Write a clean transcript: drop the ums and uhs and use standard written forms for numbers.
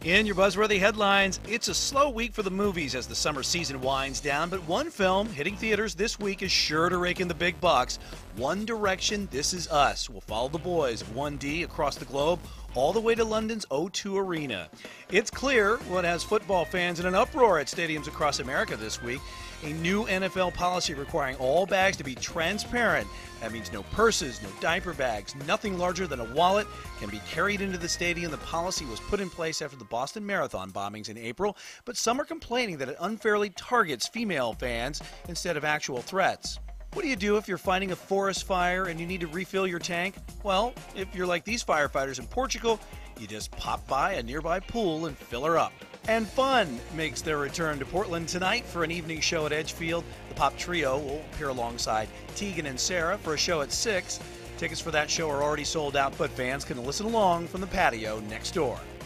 In your Buzzworthy headlines, it's a slow week for the movies as the summer season winds down, but one film hitting theaters this week is sure to rake in the big bucks. One Direction, This Is Us will follow the boys of 1D across the globe all the way to London's O2 Arena. It's clear what has football fans in an uproar at stadiums across America this week. A new NFL policy requiring all bags to be transparent. That means no purses, no diaper bags, nothing larger than a wallet can be carried into the stadium. The policy was put in place after the Boston Marathon bombings in April, but some are complaining that it unfairly targets female fans instead of actual threats. What do you do if you're fighting a forest fire and you need to refill your tank? Well, if you're like these firefighters in Portugal, you just pop by a nearby pool and fill her up. And Fun makes their return to Portland tonight for an evening show at Edgefield. The pop trio will appear alongside Tegan and Sarah for a show at 6. Tickets for that show are already sold out, but fans can listen along from the patio next door.